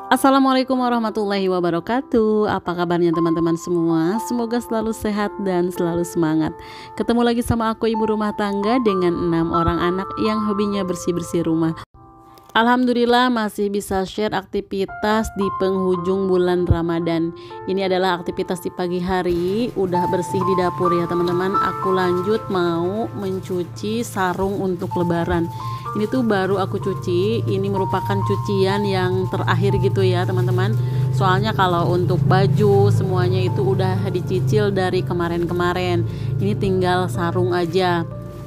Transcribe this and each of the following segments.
Assalamualaikum warahmatullahi wabarakatuh. Apa kabarnya teman-teman semua? Semoga selalu sehat dan selalu semangat. Ketemu lagi sama aku, ibu rumah tangga dengan 6 orang anak yang hobinya bersih-bersih rumah. Alhamdulillah masih bisa share aktivitas di penghujung bulan Ramadan. Ini adalah aktivitas di pagi hari. Udah bersih di dapur ya teman-teman. Aku lanjut mau mencuci sarung untuk lebaran. Ini tuh baru aku cuci. Ini merupakan cucian yang terakhir gitu ya teman-teman. Soalnya kalau untuk baju semuanya itu udah dicicil dari kemarin-kemarin. Ini tinggal sarung aja.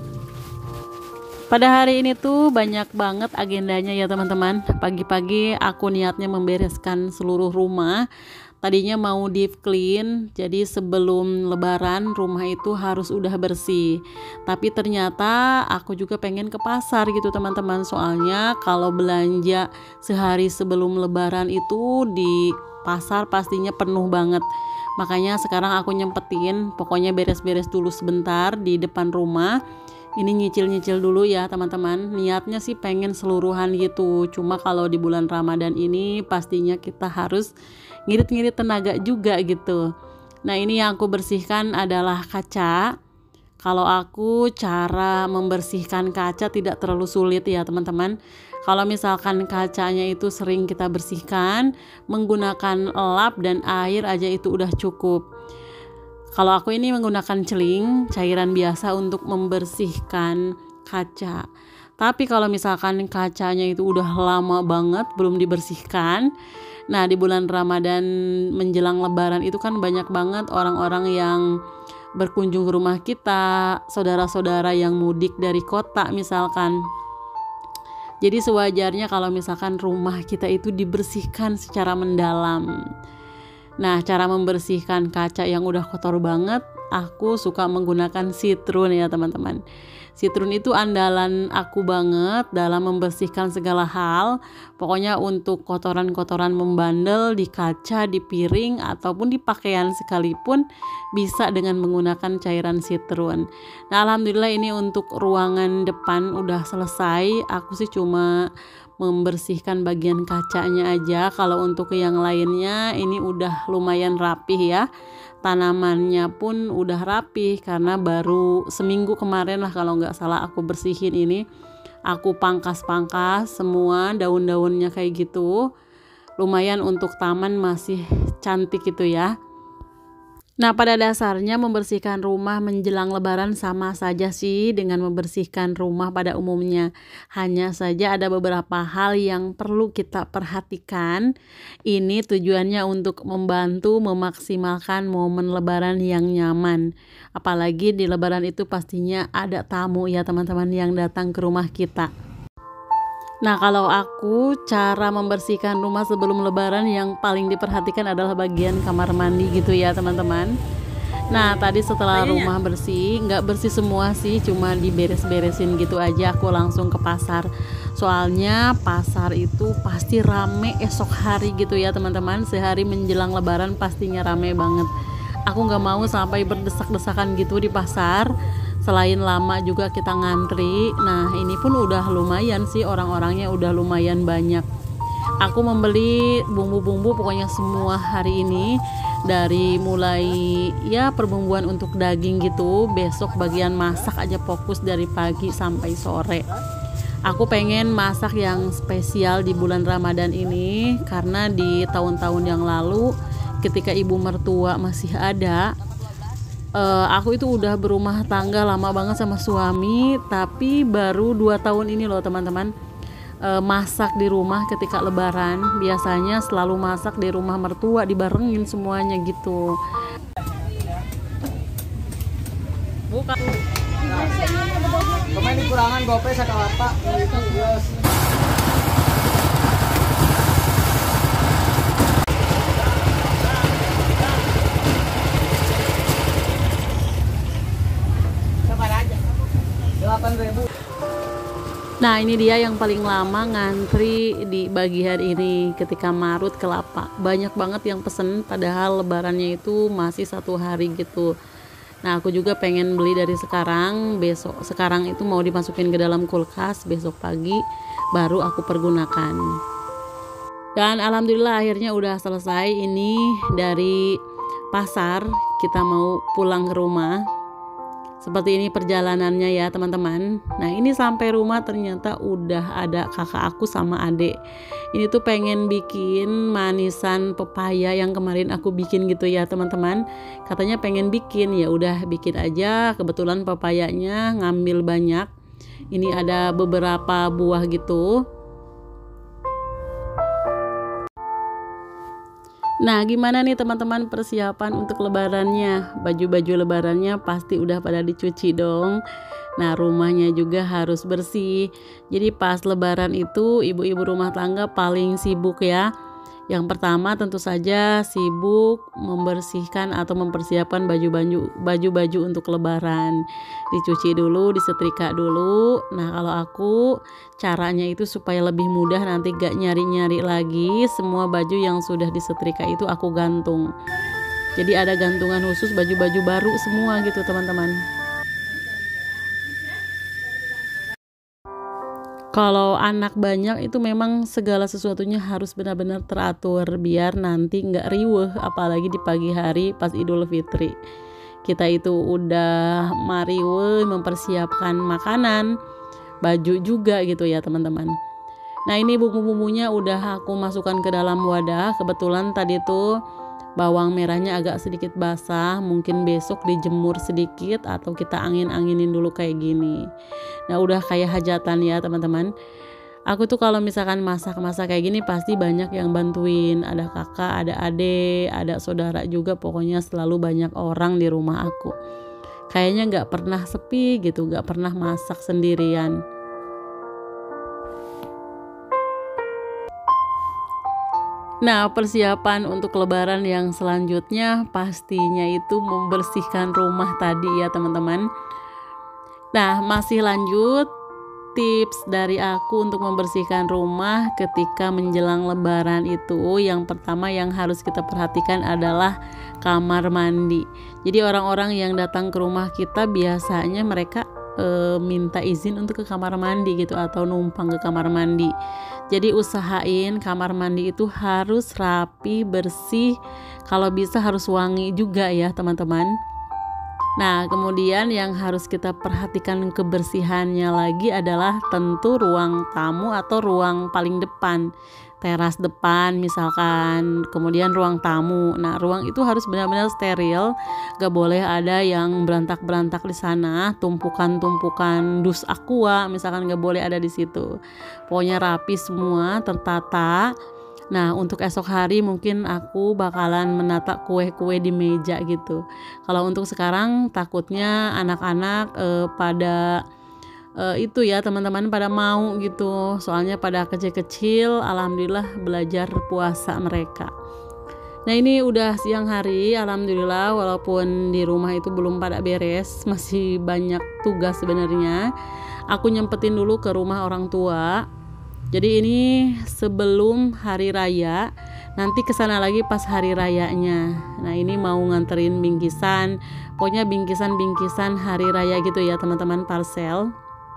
Pada hari ini tuh banyak banget agendanya ya teman-teman. Pagi-pagi aku niatnya membereskan seluruh rumah. Tadinya mau deep clean, jadi sebelum lebaran rumah itu harus udah bersih. Tapi ternyata aku juga pengen ke pasar gitu teman-teman. Soalnya kalau belanja sehari sebelum lebaran itu di pasar pastinya penuh banget. Makanya sekarang aku nyempetin, pokoknya beres-beres dulu sebentar di depan rumah. Ini nyicil-nyicil dulu ya teman-teman. Niatnya sih pengen seluruhan gitu. Cuma kalau di bulan Ramadan ini pastinya kita harus ngirit-ngirit tenaga juga gitu. Nah ini yang aku bersihkan adalah kaca. Kalau aku cara membersihkan kaca tidak terlalu sulit ya teman-teman. Kalau misalkan kacanya itu sering kita bersihkan, menggunakan lap dan air aja itu udah cukup. Kalau aku ini menggunakan celing, cairan biasa untuk membersihkan kaca. Tapi kalau misalkan kacanya itu udah lama banget belum dibersihkan, nah di bulan Ramadan menjelang Lebaran itu kan banyak banget orang-orang yang berkunjung ke rumah kita, saudara-saudara yang mudik dari kota misalkan. Jadi sewajarnya kalau misalkan rumah kita itu dibersihkan secara mendalam. Nah, cara membersihkan kaca yang udah kotor banget, aku suka menggunakan Citroen ya teman-teman. Citroen itu andalan aku banget dalam membersihkan segala hal. Pokoknya untuk kotoran-kotoran membandel di kaca, di piring, ataupun di pakaian sekalipun bisa dengan menggunakan cairan Citroen. Nah, alhamdulillah ini untuk ruangan depan udah selesai. Aku sih cuma membersihkan bagian kacanya aja. Kalau untuk yang lainnya ini udah lumayan rapih ya. Tanamannya pun udah rapih karena baru seminggu kemarin lah kalau nggak salah aku bersihin ini. Aku pangkas-pangkas semua daun-daunnya kayak gitu. Lumayan untuk taman masih cantik gitu ya. Nah, pada dasarnya membersihkan rumah menjelang lebaran sama saja sih dengan membersihkan rumah pada umumnya. Hanya saja ada beberapa hal yang perlu kita perhatikan. Ini tujuannya untuk membantu memaksimalkan momen lebaran yang nyaman. Apalagi di lebaran itu pastinya ada tamu ya teman-teman yang datang ke rumah kita. Nah, kalau aku cara membersihkan rumah sebelum lebaran yang paling diperhatikan adalah bagian kamar mandi gitu ya teman-teman. Nah, tadi setelah rumah bersih, nggak bersih semua sih, cuma diberes-beresin gitu aja, aku langsung ke pasar. Soalnya pasar itu pasti rame esok hari gitu ya teman-teman. Sehari menjelang lebaran pastinya rame banget. Aku nggak mau sampai berdesak-desakan gitu di pasar. Selain lama juga kita ngantri. Nah ini pun udah lumayan sih, orang-orangnya udah lumayan banyak. Aku membeli bumbu-bumbu pokoknya semua hari ini. Dari mulai ya perbumbuan untuk daging gitu. Besok bagian masak aja fokus dari pagi sampai sore. Aku pengen masak yang spesial di bulan Ramadan ini. Karena di tahun-tahun yang lalu ketika ibu mertua masih ada, aku itu udah berumah tangga lama banget sama suami, tapi baru 2 tahun ini loh teman-teman masak di rumah ketika lebaran. Biasanya selalu masak di rumah mertua, dibarengin semuanya gitu. Bukan. Kemarin dikurangan gope sakalapa. Nah ini dia yang paling lama ngantri di pagi hari ini ketika Marut Kelapa. Banyak banget yang pesen padahal lebarannya itu masih 1 hari gitu. Nah aku juga pengen beli dari sekarang. Besok sekarang itu mau dimasukin ke dalam kulkas, besok pagi baru aku pergunakan. Dan alhamdulillah akhirnya udah selesai ini dari pasar, kita mau pulang ke rumah. Seperti ini perjalanannya ya teman-teman. Nah ini sampai rumah ternyata udah ada kakak aku sama adik. Ini tuh pengen bikin manisan pepaya yang kemarin aku bikin gitu ya teman-teman. Katanya pengen bikin, ya udah bikin aja. Kebetulan pepayanya ngambil banyak. Ini ada beberapa buah gitu. Nah, gimana nih teman-teman persiapan untuk lebarannya? Baju-baju lebarannya pasti udah pada dicuci dong. Nah, rumahnya juga harus bersih. Jadi pas lebaran itu ibu-ibu rumah tangga paling sibuk ya. Yang pertama tentu saja sibuk membersihkan atau mempersiapkan baju-baju untuk lebaran. Dicuci dulu, disetrika dulu. Nah, kalau aku caranya itu supaya lebih mudah, nanti gak nyari-nyari lagi. Semua baju yang sudah disetrika itu aku gantung. Jadi ada gantungan khusus baju-baju baru semua gitu teman-teman. Kalau anak banyak itu memang segala sesuatunya harus benar-benar teratur biar nanti nggak riweh, apalagi di pagi hari pas Idul Fitri. Kita itu udah mariwe mempersiapkan makanan, baju juga gitu ya teman-teman. Nah ini bumbu-bumbunya udah aku masukkan ke dalam wadah. Kebetulan tadi tuh bawang merahnya agak sedikit basah, mungkin besok dijemur sedikit atau kita angin-anginin dulu kayak gini. Nah udah kayak hajatan ya teman-teman. Aku tuh kalau misalkan masak-masak kayak gini pasti banyak yang bantuin. Ada kakak, ada adik, ada saudara juga, pokoknya selalu banyak orang di rumah aku. Kayaknya gak pernah sepi gitu, gak pernah masak sendirian. Nah, persiapan untuk lebaran yang selanjutnya pastinya itu membersihkan rumah tadi ya teman-teman. Nah, masih lanjut tips dari aku untuk membersihkan rumah ketika menjelang lebaran itu. Yang pertama yang harus kita perhatikan adalah kamar mandi. Jadi orang-orang yang datang ke rumah kita biasanya mereka minta izin untuk ke kamar mandi gitu atau numpang ke kamar mandi. Jadi usahain kamar mandi itu harus rapi, bersih, kalau bisa harus wangi juga ya teman-teman. Nah kemudian yang harus kita perhatikan kebersihannya lagi adalah tentu ruang tamu atau ruang paling depan, teras depan misalkan, kemudian ruang tamu. Nah ruang itu harus benar-benar steril, gak boleh ada yang berantak-berantak di sana, tumpukan-tumpukan dus aqua misalkan gak boleh ada di situ. Pokoknya rapi semua, tertata. Nah untuk esok hari mungkin aku bakalan menata kue-kue di meja gitu. Kalau untuk sekarang takutnya anak-anak pada itu ya teman-teman pada mau gitu. Soalnya pada kecil-kecil alhamdulillah belajar puasa mereka. Nah ini udah siang hari, alhamdulillah walaupun di rumah itu belum pada beres, masih banyak tugas sebenarnya. Aku nyempetin dulu ke rumah orang tua. Jadi ini sebelum hari raya, nanti kesana lagi pas hari rayanya. Nah ini mau nganterin bingkisan, pokoknya bingkisan hari raya gitu ya teman-teman, parcel.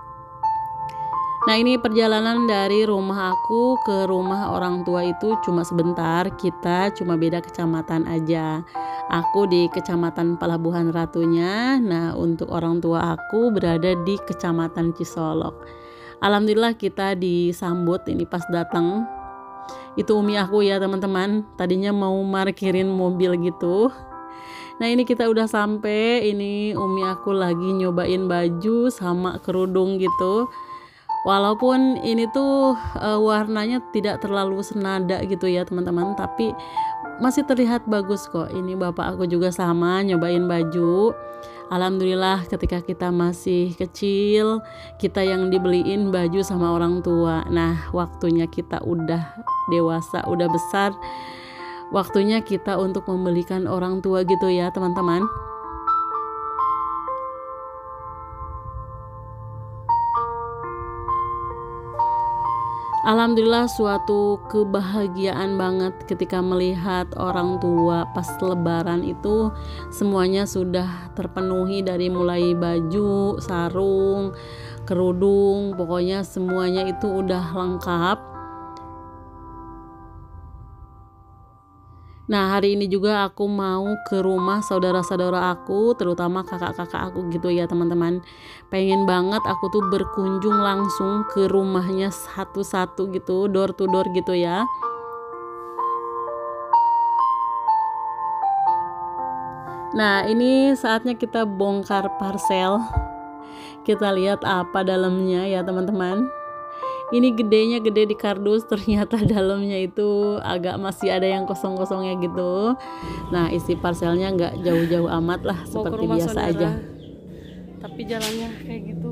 Nah ini perjalanan dari rumah aku ke rumah orang tua itu cuma sebentar, kita cuma beda kecamatan aja. Aku di kecamatan Pelabuhan Ratunya, nah untuk orang tua aku berada di kecamatan Cisolok. Alhamdulillah kita disambut ini pas datang. Itu umi aku ya teman-teman, tadinya mau parkirin mobil gitu. Nah ini kita udah sampai, ini umi aku lagi nyobain baju sama kerudung gitu. Walaupun ini tuh warnanya tidak terlalu senada gitu ya teman-teman, tapi masih terlihat bagus kok. Ini bapak aku juga sama nyobain baju. Alhamdulillah ketika kita masih kecil, kita yang dibeliin baju sama orang tua. Nah waktunya kita udah dewasa, udah besar, waktunya kita untuk membelikan orang tua gitu ya teman-teman. Alhamdulillah suatu kebahagiaan banget ketika melihat orang tua pas lebaran itu semuanya sudah terpenuhi, dari mulai baju, sarung, kerudung, pokoknya semuanya itu udah lengkap. Nah, hari ini juga aku mau ke rumah saudara-saudara aku, terutama kakak-kakak aku gitu ya teman-teman. Pengen banget aku tuh berkunjung langsung ke rumahnya satu-satu gitu, door to door gitu ya. Nah, ini saatnya kita bongkar parcel. Kita lihat apa dalamnya ya teman-teman. Ini gedenya gede di kardus, ternyata dalamnya itu agak masih ada yang kosong-kosongnya gitu. Nah, isi parcelnya nggak jauh-jauh amat lah, seperti biasa saudara aja. Tapi jalannya kayak gitu.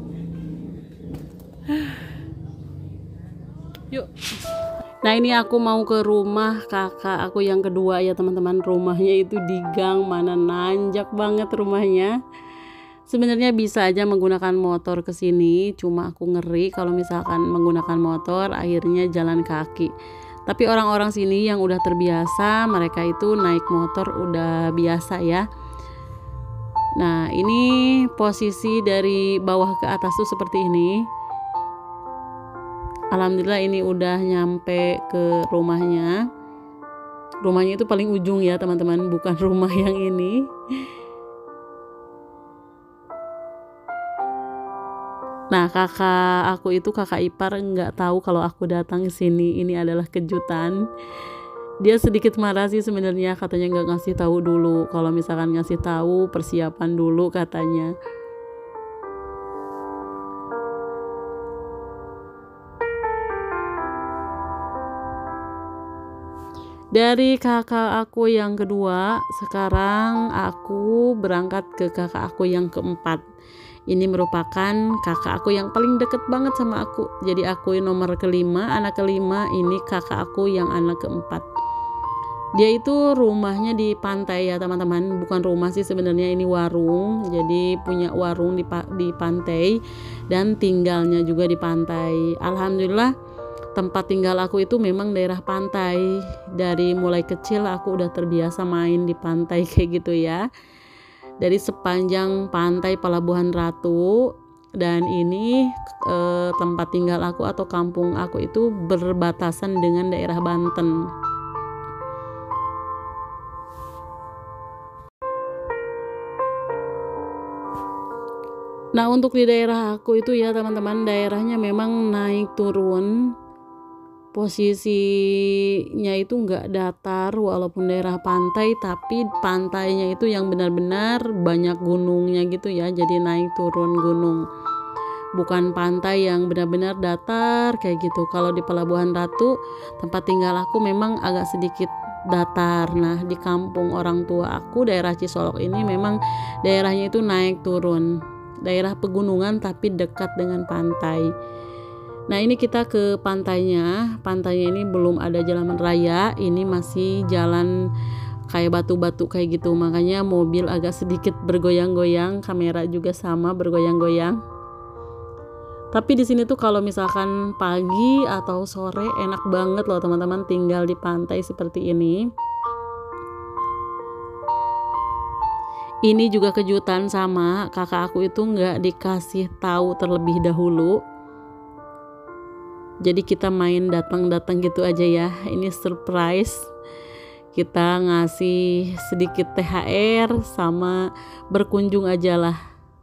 Yuk. Nah, ini aku mau ke rumah kakak aku yang kedua ya teman-teman. Rumahnya itu di gang mana, nanjak banget rumahnya. Sebenarnya bisa aja menggunakan motor ke sini, cuma aku ngeri kalau misalkan menggunakan motor akhirnya jalan kaki. Tapi orang-orang sini yang udah terbiasa, mereka itu naik motor udah biasa ya. Nah, ini posisi dari bawah ke atas tuh seperti ini. Alhamdulillah ini udah nyampe ke rumahnya. Rumahnya itu paling ujung ya teman-teman, bukan rumah yang ini. Nah, kakak aku itu kakak ipar nggak tahu kalau aku datang ke sini. Ini adalah kejutan. Dia sedikit marah sih sebenarnya, katanya nggak ngasih tahu dulu. Kalau misalkan ngasih tahu, persiapan dulu katanya. Dari kakak aku yang kedua, sekarang aku berangkat ke kakak aku yang keempat. Ini merupakan kakak aku yang paling deket banget sama aku. Jadi aku nomor kelima, anak kelima, ini kakak aku yang anak keempat. Dia itu rumahnya di pantai ya teman-teman. Bukan rumah sih sebenarnya, ini warung. Jadi punya warung di pantai dan tinggalnya juga di pantai. Alhamdulillah tempat tinggal aku itu memang daerah pantai. Dari mulai kecil aku udah terbiasa main di pantai kayak gitu ya. Dari sepanjang pantai Pelabuhan Ratu, dan ini tempat tinggal aku atau kampung aku itu berbatasan dengan daerah Banten. Nah, untuk di daerah aku itu ya teman-teman, daerahnya memang naik turun. Posisinya itu nggak datar walaupun daerah pantai, tapi pantainya itu yang benar-benar banyak gunungnya gitu ya, jadi naik turun gunung, bukan pantai yang benar-benar datar kayak gitu. Kalau di Pelabuhan Ratu tempat tinggal aku memang agak sedikit datar. Nah, di kampung orang tua aku daerah Cisolok ini memang daerahnya itu naik turun, daerah pegunungan tapi dekat dengan pantai. Nah, ini kita ke pantainya. Pantainya ini belum ada jalan raya, ini masih jalan kayak batu-batu kayak gitu. Makanya mobil agak sedikit bergoyang-goyang, kamera juga sama bergoyang-goyang. Tapi di sini tuh kalau misalkan pagi atau sore enak banget loh teman-teman tinggal di pantai seperti ini. Ini juga kejutan, sama kakak aku itu nggak dikasih tahu terlebih dahulu. Jadi kita main datang-datang gitu aja ya. Ini surprise. Kita ngasih sedikit THR sama berkunjung aja lah.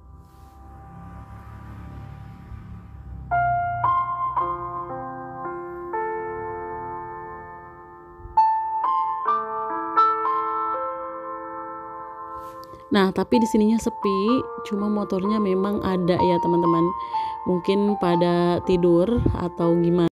Nah, tapi di sininya sepi, cuma motornya memang ada ya teman-teman. Mungkin pada tidur atau gimana.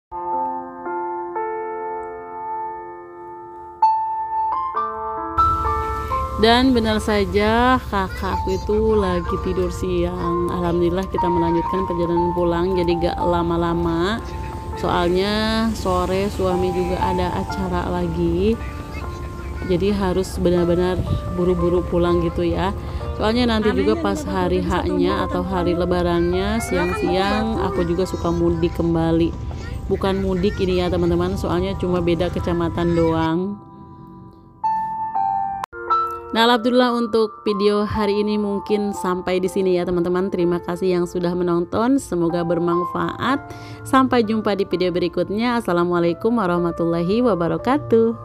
Dan benar saja kakakku itu lagi tidur siang. Alhamdulillah kita melanjutkan perjalanan pulang, jadi gak lama-lama. Soalnya sore suami juga ada acara lagi. Jadi harus benar-benar buru-buru pulang gitu ya. Soalnya nanti juga pas hari H-nya atau hari lebarannya siang-siang aku juga suka mudik kembali. Bukan mudik ini ya teman-teman, soalnya cuma beda kecamatan doang. Nah, alhamdulillah untuk video hari ini mungkin sampai di sini ya teman-teman. Terima kasih yang sudah menonton, semoga bermanfaat. Sampai jumpa di video berikutnya. Assalamualaikum warahmatullahi wabarakatuh.